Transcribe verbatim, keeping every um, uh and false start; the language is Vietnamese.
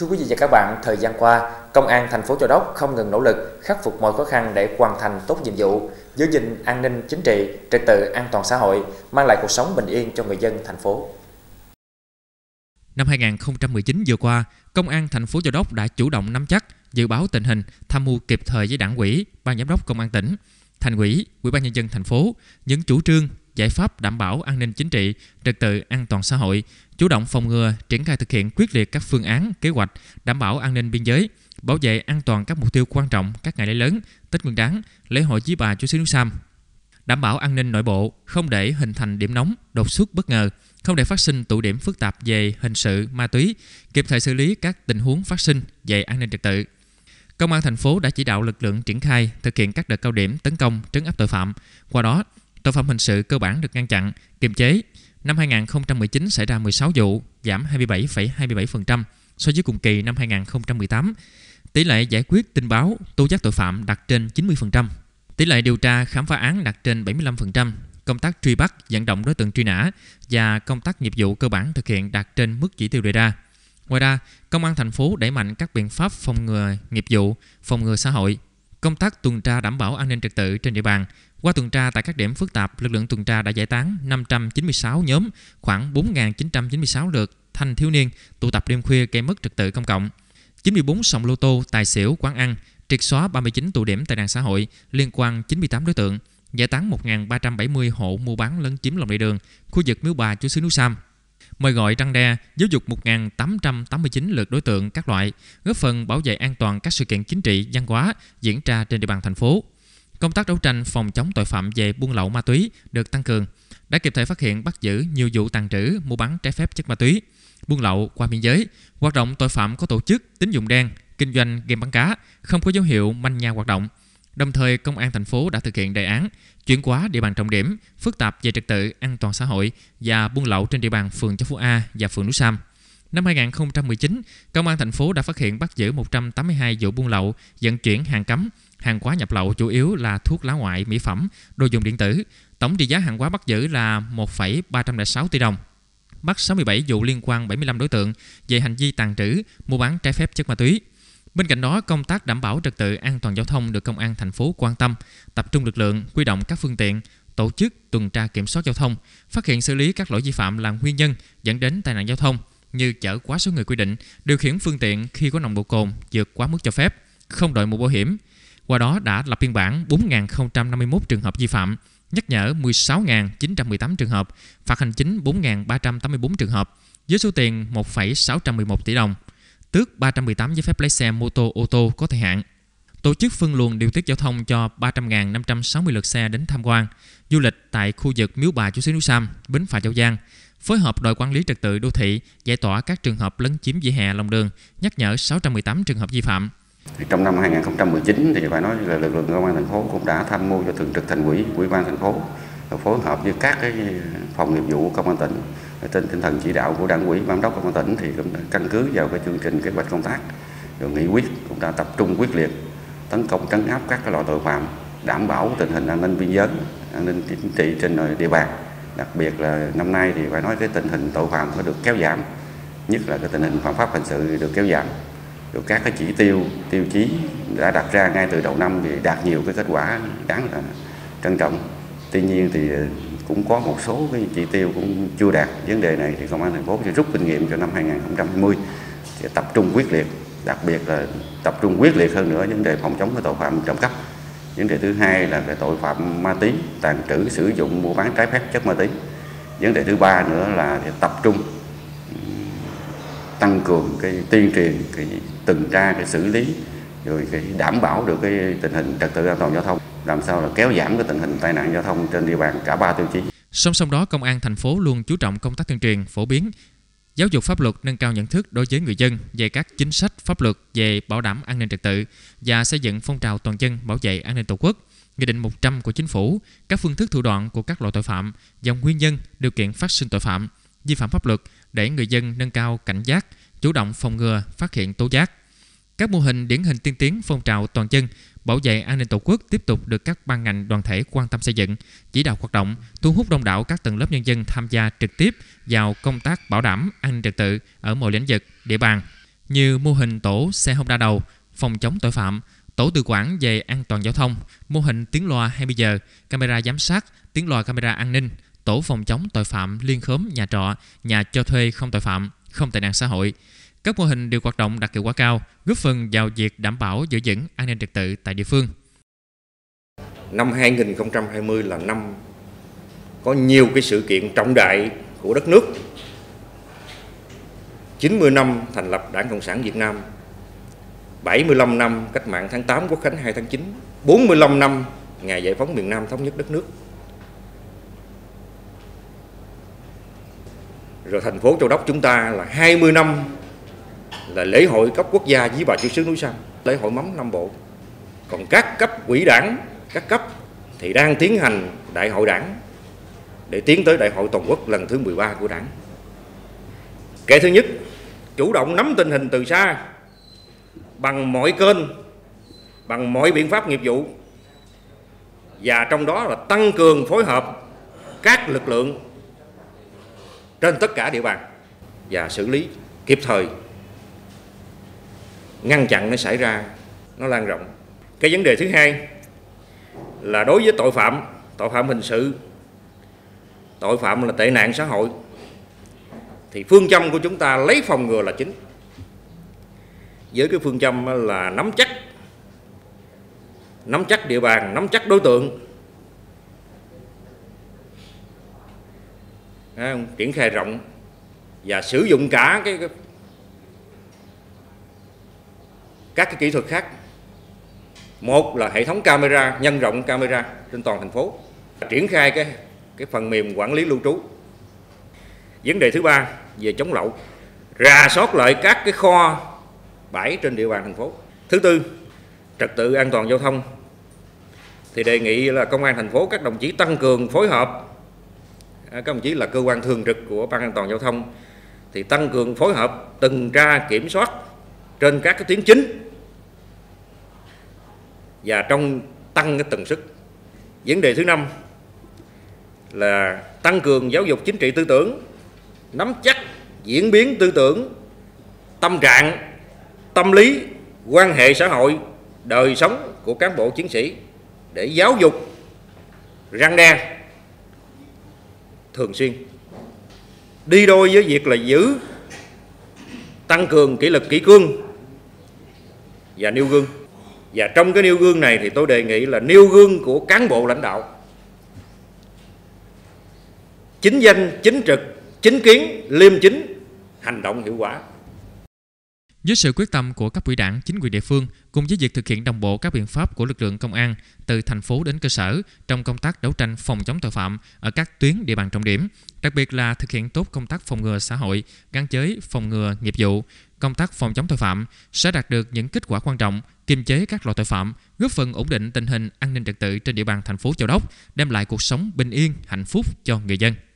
Thưa quý vị và các bạn, thời gian qua, Công an thành phố Châu Đốc không ngừng nỗ lực khắc phục mọi khó khăn để hoàn thành tốt nhiệm vụ, giữ gìn an ninh chính trị, trật tự an toàn xã hội, mang lại cuộc sống bình yên cho người dân thành phố. Năm hai nghìn không trăm mười chín vừa qua, Công an thành phố Châu Đốc đã chủ động nắm chắc, dự báo tình hình, tham mưu kịp thời với Đảng ủy, Ban giám đốc Công an tỉnh, Thành ủy, Ủy ban nhân dân thành phố những chủ trương, giải pháp đảm bảo an ninh chính trị, trật tự an toàn xã hội, chủ động phòng ngừa, triển khai thực hiện quyết liệt các phương án, kế hoạch đảm bảo an ninh biên giới, bảo vệ an toàn các mục tiêu quan trọng các ngày lễ lớn, Tết Nguyên đán, lễ hội Vía Bà Chúa Xứ Núi Sam, đảm bảo an ninh nội bộ, không để hình thành điểm nóng, đột xuất bất ngờ, không để phát sinh tụ điểm phức tạp về hình sự, ma túy, kịp thời xử lý các tình huống phát sinh về an ninh trật tự. Công an thành phố đã chỉ đạo lực lượng triển khai thực hiện các đợt cao điểm tấn công, trấn áp tội phạm. Qua đó, tội phạm hình sự cơ bản được ngăn chặn, kiềm chế. Năm hai nghìn không trăm mười chín xảy ra mười sáu vụ, giảm hai mươi bảy phẩy hai mươi bảy phần trăm so với cùng kỳ năm hai nghìn không trăm mười tám. Tỷ lệ giải quyết tin báo, tố giác tội phạm đạt trên chín mươi phần trăm. Tỷ lệ điều tra khám phá án đạt trên bảy mươi lăm phần trăm. Công tác truy bắt, vận động đối tượng truy nã và công tác nghiệp vụ cơ bản thực hiện đạt trên mức chỉ tiêu đề ra. Ngoài ra, Công an thành phố đẩy mạnh các biện pháp phòng ngừa nghiệp vụ, phòng ngừa xã hội, công tác tuần tra đảm bảo an ninh trật tự trên địa bàn. Qua tuần tra tại các điểm phức tạp, lực lượng tuần tra đã giải tán năm trăm chín mươi sáu nhóm, khoảng bốn nghìn chín trăm chín mươi sáu lượt thanh thiếu niên tụ tập đêm khuya gây mất trật tự công cộng, chín mươi tư sòng lô tô, tài xỉu, quán ăn, triệt xóa ba mươi chín tụ điểm tệ nạn xã hội liên quan chín mươi tám đối tượng, giải tán một nghìn ba trăm bảy mươi hộ mua bán lấn chiếm lòng lề đường, khu vực Miếu Bà Chúa Xứ Núi Sam. Mời gọi răn đe, giáo dục một nghìn tám trăm tám mươi chín lượt đối tượng các loại, góp phần bảo vệ an toàn các sự kiện chính trị, văn hóa diễn ra trên địa bàn thành phố. Công tác đấu tranh phòng chống tội phạm về buôn lậu ma túy được tăng cường, đã kịp thời phát hiện bắt giữ nhiều vụ tàng trữ, mua bán trái phép chất ma túy, buôn lậu qua biên giới, hoạt động tội phạm có tổ chức, tín dụng đen, kinh doanh game bắn cá, không có dấu hiệu manh nha hoạt động. Đồng thời, Công an thành phố đã thực hiện đề án chuyển hóa địa bàn trọng điểm phức tạp về trật tự an toàn xã hội và buôn lậu trên địa bàn phường Châu Phú A và phường Núi Sam. Năm hai nghìn không trăm mười chín, Công an thành phố đã phát hiện bắt giữ một trăm tám mươi hai vụ buôn lậu, vận chuyển hàng cấm, hàng hóa nhập lậu chủ yếu là thuốc lá ngoại, mỹ phẩm, đồ dùng điện tử. Tổng trị giá hàng hóa bắt giữ là một phẩy ba trăm lẻ sáu tỷ đồng. Bắt sáu mươi bảy vụ liên quan bảy mươi lăm đối tượng về hành vi tàng trữ, mua bán trái phép chất ma túy. Bên cạnh đó, công tác đảm bảo trật tự an toàn giao thông được Công an thành phố quan tâm, tập trung lực lượng, huy động các phương tiện, tổ chức tuần tra kiểm soát giao thông, phát hiện xử lý các lỗi vi phạm là nguyên nhân dẫn đến tai nạn giao thông như chở quá số người quy định, điều khiển phương tiện khi có nồng độ cồn vượt quá mức cho phép, không đội mũ bảo hiểm. Qua đó đã lập biên bản bốn nghìn không trăm năm mươi mốt trường hợp vi phạm, nhắc nhở mười sáu nghìn chín trăm mười tám trường hợp, phạt hành chính bốn nghìn ba trăm tám mươi tư trường hợp với số tiền một phẩy sáu trăm mười một tỷ đồng. Tước ba trăm mười tám giấy phép lái xe mô tô, ô tô có thời hạn. Tổ chức phân luồng điều tiết giao thông cho ba trăm nghìn năm trăm sáu mươi lượt xe đến tham quan, du lịch tại khu vực Miếu Bà Chúa Xứ Núi Sam, Bến Phà Châu Giang. Phối hợp đội quản lý trật tự đô thị giải tỏa các trường hợp lấn chiếm vỉa hè lòng đường, nhắc nhở sáu trăm mười tám trường hợp vi phạm. Trong năm hai nghìn không trăm mười chín thì phải nói là lực lượng Công an thành phố cũng đã tham mưu cho Thường trực Thành ủy, Ủy ban thành phố phối hợp với các cái phòng nghiệp vụ Công an tỉnh, trên tinh thần chỉ đạo của Đảng ủy, Ban giám đốc Công an tỉnh thì cũng đã căn cứ vào cái chương trình kế hoạch công tác rồi nghị quyết cũng đã tập trung quyết liệt tấn công trấn áp các cái loại tội phạm, đảm bảo tình hình an ninh biên giới, an ninh chính trị trên địa bàn. Đặc biệt là năm nay thì phải nói cái tình hình tội phạm có được kéo giảm, nhất là cái tình hình phạm pháp hình sự được kéo giảm. Rồi các cái chỉ tiêu, tiêu chí đã đặt ra ngay từ đầu năm thì đạt nhiều cái kết quả đáng là trân trọng. Tuy nhiên thì cũng có một số cái chỉ tiêu cũng chưa đạt. Vấn đề này thì Công an thành phố sẽ rút kinh nghiệm cho năm hai nghìn không trăm hai mươi, sẽ tập trung quyết liệt, đặc biệt là tập trung quyết liệt hơn nữa vấn đề phòng chống cái tội phạm trộm cắp. Vấn đề thứ hai là cái tội phạm ma túy, tàng trữ, sử dụng, mua bán trái phép chất ma túy. Vấn đề thứ ba nữa là tập trung tăng cường cái tuyên truyền, cái tuần tra, cái xử lý, rồi cái đảm bảo được cái tình hình trật tự an toàn giao thông, làm sao là kéo giảm cái tình hình tai nạn giao thông trên địa bàn cả ba tiêu chí. Song song đó, Công an thành phố luôn chú trọng công tác tuyên truyền, phổ biến, giáo dục pháp luật, nâng cao nhận thức đối với người dân về các chính sách pháp luật về bảo đảm an ninh trật tự và xây dựng phong trào toàn dân bảo vệ an ninh Tổ quốc. Nghị định một trăm của Chính phủ, các phương thức thủ đoạn của các loại tội phạm và nguyên nhân, điều kiện phát sinh tội phạm, vi phạm pháp luật để người dân nâng cao cảnh giác, chủ động phòng ngừa, phát hiện, tố giác. Các mô hình điển hình tiên tiến phong trào toàn dân bảo vệ an ninh Tổ quốc tiếp tục được các ban ngành đoàn thể quan tâm xây dựng, chỉ đạo hoạt động, thu hút đông đảo các tầng lớp nhân dân tham gia trực tiếp vào công tác bảo đảm an ninh trật tự ở mọi lĩnh vực, địa bàn. như mô hình tổ xe Honda đầu, phòng chống tội phạm, tổ tự quản về an toàn giao thông, mô hình tiếng loa hai mươi giờ, camera giám sát, tiếng loa camera an ninh, tổ phòng chống tội phạm liên khóm nhà trọ, nhà cho thuê không tội phạm, không tệ nạn xã hội. Các mô hình đều hoạt động đạt hiệu quả cao, góp phần vào việc đảm bảo giữ vững an ninh trật tự tại địa phương. Năm hai nghìn không trăm hai mươi là năm có nhiều cái sự kiện trọng đại của đất nước. chín mươi năm thành lập Đảng Cộng sản Việt Nam, bảy mươi lăm năm cách mạng tháng tám Quốc khánh hai tháng chín, bốn mươi lăm năm ngày giải phóng miền Nam thống nhất đất nước. Rồi thành phố Châu Đốc chúng ta là hai mươi năm là lễ hội cấp quốc gia Dí Bà Chúa Xứ Núi Sam, lễ hội mắm Nam Bộ. Còn các cấp quỹ đảng, các cấp thì đang tiến hành đại hội đảng để tiến tới đại hội toàn quốc lần thứ mười ba của đảng. Cái thứ nhất, chủ động nắm tình hình từ xa bằng mọi kênh, bằng mọi biện pháp nghiệp vụ, và trong đó là tăng cường phối hợp các lực lượng trên tất cả địa bàn và xử lý kịp thời, ngăn chặn nó xảy ra, nó lan rộng. Cái vấn đề thứ hai là đối với tội phạm, tội phạm hình sự, tội phạm là tệ nạn xã hội, thì phương châm của chúng ta lấy phòng ngừa là chính, với cái phương châm là nắm chắc, nắm chắc địa bàn, nắm chắc đối tượng, à, triển khai rộng và sử dụng cả cái, cái các cái kỹ thuật khác. Một là hệ thống camera, nhân rộng camera trên toàn thành phố, triển khai cái cái phần mềm quản lý lưu trú. Vấn đề thứ ba về chống lậu, rà soát lại các cái kho bãi trên địa bàn thành phố. Thứ tư, trật tự an toàn giao thông, thì đề nghị là công an thành phố các đồng chí tăng cường phối hợp, các đồng chí là cơ quan thường trực của ban an toàn giao thông thì tăng cường phối hợp tuần tra kiểm soát trên các cái tuyến chính và trong tăng cái tần suất. Vấn đề thứ năm là tăng cường giáo dục chính trị tư tưởng, nắm chắc diễn biến tư tưởng, tâm trạng, tâm lý, quan hệ xã hội, đời sống của cán bộ chiến sĩ để giáo dục, răn đe thường xuyên. Đi đôi với việc là giữ, tăng cường kỷ luật kỷ cương và nêu gương. Và trong cái nêu gương này thì tôi đề nghị là nêu gương của cán bộ lãnh đạo chính danh, chính trực, chính kiến, liêm chính, hành động hiệu quả. Với sự quyết tâm của cấp ủy đảng, chính quyền địa phương cùng với việc thực hiện đồng bộ các biện pháp của lực lượng công an từ thành phố đến cơ sở trong công tác đấu tranh phòng chống tội phạm ở các tuyến địa bàn trọng điểm, đặc biệt là thực hiện tốt công tác phòng ngừa xã hội gắn với phòng ngừa nghiệp vụ, công tác phòng chống tội phạm sẽ đạt được những kết quả quan trọng, kiềm chế các loại tội phạm, góp phần ổn định tình hình an ninh trật tự trên địa bàn thành phố Châu Đốc, đem lại cuộc sống bình yên, hạnh phúc cho người dân.